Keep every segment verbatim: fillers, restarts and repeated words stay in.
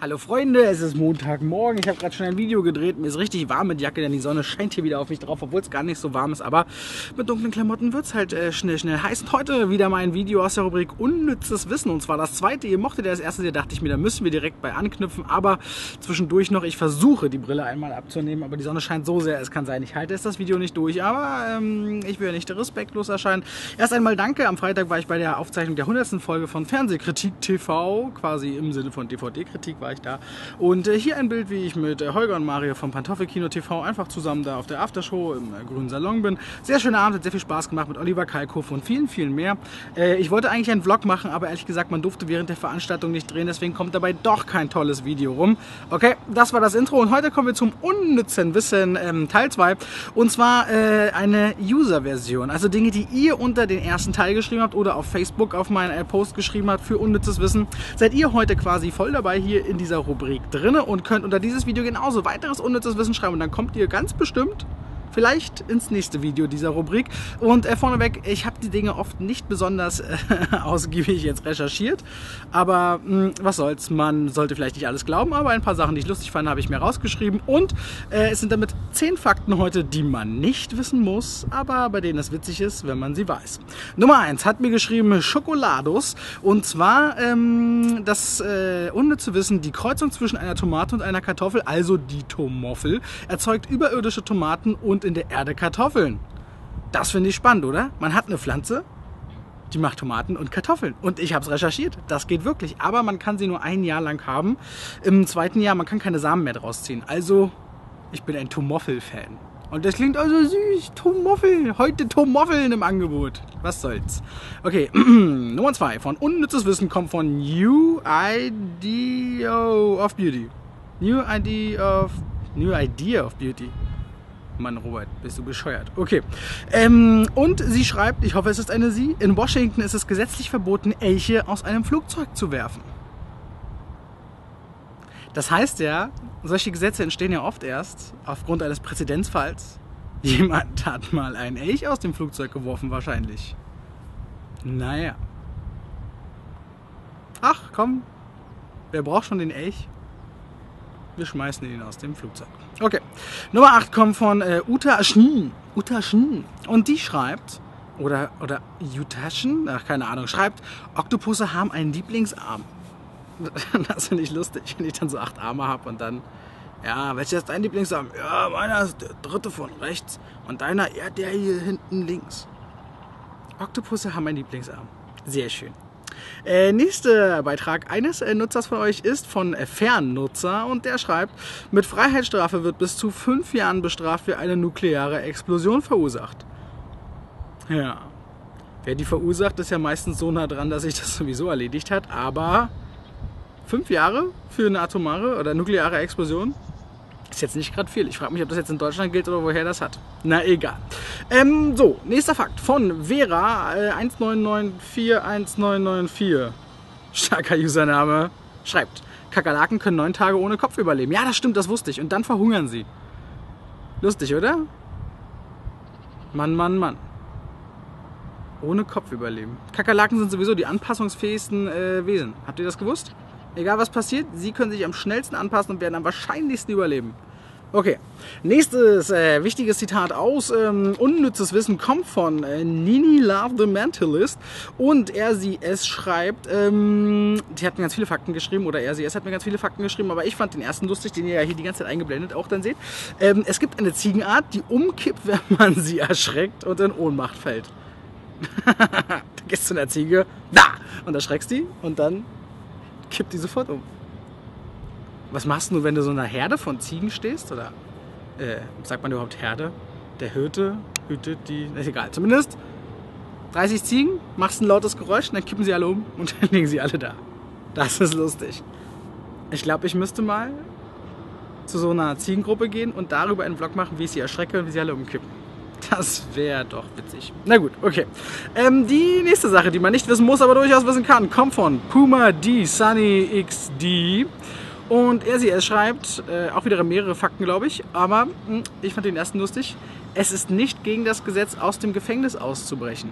Hallo Freunde, es ist Montagmorgen. Ich habe gerade schon ein Video gedreht. Mir ist richtig warm mit Jacke, denn die Sonne scheint hier wieder auf mich drauf, obwohl es gar nicht so warm ist. Aber mit dunklen Klamotten wird es halt äh, schnell, schnell heiß. Und heute wieder mein Video aus der Rubrik Unnützes Wissen. Und zwar das zweite. Ihr mochtet ja das erste, da dachte ich mir, da müssen wir direkt bei anknüpfen. Aber zwischendurch noch, ich versuche die Brille einmal abzunehmen. Aber die Sonne scheint so sehr, es kann sein, ich halte jetzt das Video nicht durch. Aber ähm, ich will ja nicht respektlos erscheinen. Erst einmal danke. Am Freitag war ich bei der Aufzeichnung der hundertsten Folge von Fernsehkritik T V. Quasi im Sinne von D V D-Kritik war ich da. Und äh, hier ein Bild, wie ich mit äh, Holger und Mario vom Pantoffelkino T V einfach zusammen da auf der Aftershow im äh, grünen Salon bin. Sehr schöner Abend, hat sehr viel Spaß gemacht mit Oliver Kalkofe und vielen, vielen mehr. Äh, ich wollte eigentlich einen Vlog machen, aber ehrlich gesagt, man durfte während der Veranstaltung nicht drehen, deswegen kommt dabei doch kein tolles Video rum. Okay, das war das Intro und heute kommen wir zum unnützen Wissen ähm, Teil zwei. Und zwar äh, eine User-Version, also Dinge, die ihr unter den ersten Teil geschrieben habt oder auf Facebook auf meinen äh, Post geschrieben habt für unnützes Wissen. Seid ihr heute quasi voll dabei hier in dieser Rubrik drinne und könnt unter dieses Video genauso weiteres unnützes Wissen schreiben und dann kommt ihr ganz bestimmt vielleicht ins nächste Video dieser Rubrik. Und äh, vorneweg, ich habe die Dinge oft nicht besonders äh, ausgiebig jetzt recherchiert, aber mh, was soll's, man sollte vielleicht nicht alles glauben, aber ein paar Sachen, die ich lustig fand, habe ich mir rausgeschrieben und äh, es sind damit zehn Fakten heute, die man nicht wissen muss, aber bei denen es witzig ist, wenn man sie weiß. Nummer eins hat mir geschrieben Schokolados und zwar ähm, das äh, unnütze Wissen, die Kreuzung zwischen einer Tomate und einer Kartoffel, also die Tomoffel, erzeugt überirdische Tomaten und in der Erde Kartoffeln. Das finde ich spannend, oder? Man hat eine Pflanze, die macht Tomaten und Kartoffeln. Und ich habe es recherchiert. Das geht wirklich. Aber man kann sie nur ein Jahr lang haben. Im zweiten Jahr, man kann keine Samen mehr draus ziehen. Also, ich bin ein Tomoffel-Fan. Und das klingt also süß. Tomoffel. Heute Tomoffeln im Angebot. Was soll's. Okay, Nummer zwei von unnützes Wissen kommt von New Idea of Beauty. New Idea of... New Idea of Beauty. Mann, Robert, bist du bescheuert. Okay. Ähm, und sie schreibt, ich hoffe, es ist eine Sie, in Washington ist es gesetzlich verboten, Elche aus einem Flugzeug zu werfen. Das heißt ja, solche Gesetze entstehen ja oft erst aufgrund eines Präzedenzfalls. Jemand hat mal einen Elch aus dem Flugzeug geworfen, wahrscheinlich. Naja. Ach, komm. Wer braucht schon den Elch? Wir schmeißen ihn aus dem Flugzeug. Okay. Nummer acht kommt von äh, Uta Schnn. Uta Schnn. Und die schreibt, oder, oder Utaschen, ach keine Ahnung, schreibt, Oktopusse haben einen Lieblingsarm. Das finde ich lustig, wenn ich dann so acht Arme habe und dann, ja, welcher ist dein Lieblingsarm? Ja, meiner ist der dritte von rechts und deiner, ja, der hier hinten links. Oktopusse haben einen Lieblingsarm. Sehr schön. Äh, nächster Beitrag eines äh, Nutzers von euch ist von äh, Fernnutzer und der schreibt, mit Freiheitsstrafe wird bis zu fünf Jahren bestraft, wer eine nukleare Explosion verursacht. Ja, wer die verursacht, ist ja meistens so nah dran, dass sich das sowieso erledigt hat, aber fünf Jahre für eine atomare oder nukleare Explosion ist jetzt nicht gerade viel. Ich frage mich, ob das jetzt in Deutschland gilt oder woher das hat. Na egal. Ähm, so, nächster Fakt von Vera äh, eins neun neun vier eins neun neun vier. Starker Username. Schreibt, Kakerlaken können neun Tage ohne Kopf überleben. Ja, das stimmt, das wusste ich. Und dann verhungern sie. Lustig, oder? Mann, Mann, Mann. Ohne Kopf überleben. Kakerlaken sind sowieso die anpassungsfähigsten äh, Wesen. Habt ihr das gewusst? Egal was passiert, sie können sich am schnellsten anpassen und werden am wahrscheinlichsten überleben. Okay, nächstes äh, wichtiges Zitat aus ähm, unnützes Wissen kommt von äh, Nini Love the Mentalist und er sie es schreibt, ähm, die hat mir ganz viele Fakten geschrieben oder er sie es hat mir ganz viele Fakten geschrieben, aber ich fand den ersten lustig, den ihr ja hier die ganze Zeit eingeblendet auch dann seht. Ähm, es gibt eine Ziegenart, die umkippt, wenn man sie erschreckt und in Ohnmacht fällt. Da gehst du zu einer Ziege, da, und erschreckst die und dann kippt die sofort um. Was machst du, wenn du so einer Herde von Ziegen stehst? Oder äh, sagt man überhaupt Herde? Der Hirte hütet die... Ist egal. Zumindest dreißig Ziegen, machst ein lautes Geräusch und dann kippen sie alle um und dann liegen sie alle da. Das ist lustig. Ich glaube, ich müsste mal zu so einer Ziegengruppe gehen und darüber einen Vlog machen, wie ich sie erschrecke und wie sie alle umkippen. Das wäre doch witzig. Na gut, okay. Ähm, die nächste Sache, die man nicht wissen muss, aber durchaus wissen kann, kommt von Puma D Sunny X D. Und er sie es schreibt, äh, auch wieder mehrere Fakten, glaube ich, aber mh, ich fand den ersten lustig. Es ist nicht gegen das Gesetz, aus dem Gefängnis auszubrechen.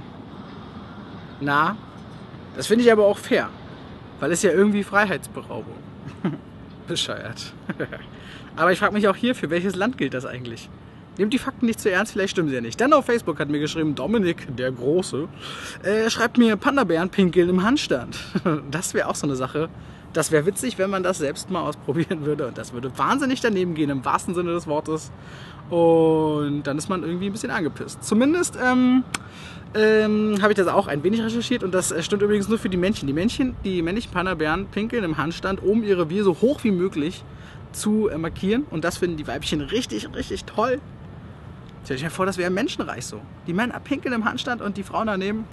Na, das finde ich aber auch fair, weil es ja irgendwie Freiheitsberaubung. Bescheuert. Aber ich frage mich auch hier, für welches Land gilt das eigentlich? Nehmt die Fakten nicht zu ernst, vielleicht stimmen sie ja nicht. Dann auf Facebook hat mir geschrieben, Dominik, der Große, äh, schreibt mir, Panda-Bären pinkeln im Handstand. Das wäre auch so eine Sache. Das wäre witzig, wenn man das selbst mal ausprobieren würde. Und das würde wahnsinnig daneben gehen, im wahrsten Sinne des Wortes. Und dann ist man irgendwie ein bisschen angepisst. Zumindest ähm, ähm, habe ich das auch ein wenig recherchiert. Und das stimmt übrigens nur für die Männchen. Die Männchen, die männlichen Panda-Bären pinkeln im Handstand, um ihr Revier so hoch wie möglich zu äh, markieren. Und das finden die Weibchen richtig, richtig toll. Stell dir vor, das wäre im Menschenreich so. Die Männer pinkeln im Handstand und die Frauen daneben.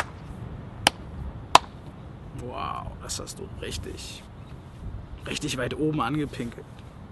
Wow, das hast du richtig, richtig weit oben angepinkelt.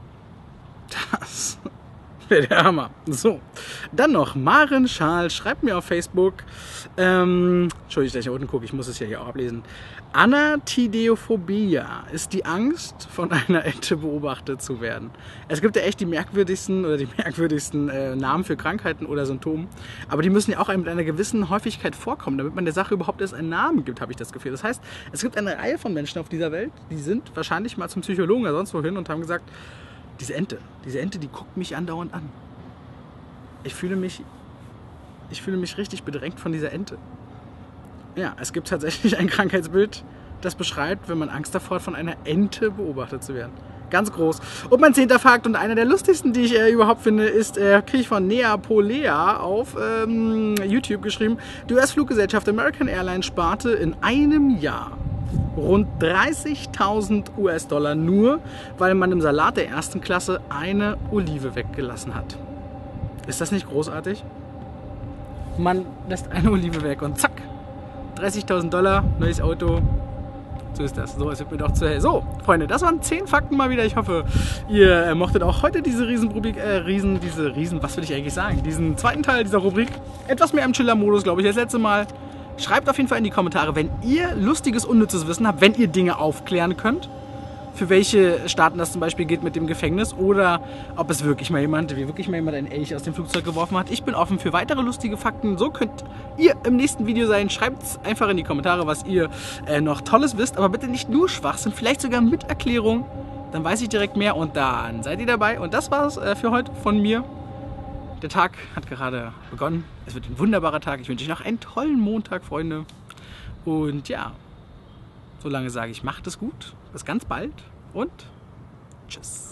Das wäre der Hammer. So, dann noch Maren Schal schreibt mir auf Facebook, ähm, Entschuldigung, dass ich hier unten gucke, ich muss es ja hier auch ablesen. Anatideophobia ist die Angst, von einer Ente beobachtet zu werden. Es gibt ja echt die merkwürdigsten oder die merkwürdigsten äh, Namen für Krankheiten oder Symptome, aber die müssen ja auch mit einer gewissen Häufigkeit vorkommen, damit man der Sache überhaupt erst einen Namen gibt, habe ich das Gefühl. Das heißt, es gibt eine Reihe von Menschen auf dieser Welt, die sind wahrscheinlich mal zum Psychologen oder sonst wohin und haben gesagt, diese Ente, diese Ente, die guckt mich andauernd an. Ich fühle mich, ich fühle mich richtig bedrängt von dieser Ente. Ja, es gibt tatsächlich ein Krankheitsbild, das beschreibt, wenn man Angst davor hat, von einer Ente beobachtet zu werden. Ganz groß. Und mein zehnter Fakt und einer der lustigsten, die ich äh, überhaupt finde, ist, äh, kriege ich von Neapolea auf ähm, YouTube geschrieben, die U S-Fluggesellschaft American Airlines sparte in einem Jahr rund dreißigtausend US-Dollar nur, weil man im Salat der ersten Klasse eine Olive weggelassen hat. Ist das nicht großartig? Man lässt eine Olive weg und zack, dreißigtausend Dollar, neues Auto. So ist das. So, es wird mir doch zu hell. So, Freunde, das waren zehn Fakten mal wieder. Ich hoffe, ihr äh, mochtet auch heute diese Riesenrubrik, äh, Riesen, diese Riesen, was will ich eigentlich sagen? Diesen zweiten Teil dieser Rubrik. Etwas mehr im Chiller-Modus, glaube ich, als letzte Mal. Schreibt auf jeden Fall in die Kommentare, wenn ihr lustiges, unnützes Wissen habt, wenn ihr Dinge aufklären könnt. Für welche Staaten das zum Beispiel geht mit dem Gefängnis oder ob es wirklich mal jemand, wie wirklich mal jemand einen Elch aus dem Flugzeug geworfen hat. Ich bin offen für weitere lustige Fakten. So könnt ihr im nächsten Video sein. Schreibt es einfach in die Kommentare, was ihr äh, noch Tolles wisst. Aber bitte nicht nur Schwachsinn, vielleicht sogar mit Erklärung. Dann weiß ich direkt mehr und dann seid ihr dabei. Und das war's äh, für heute von mir. Der Tag hat gerade begonnen. Es wird ein wunderbarer Tag. Ich wünsche euch noch einen tollen Montag, Freunde. Und ja, solange sage ich, macht es gut. Bis ganz bald und tschüss.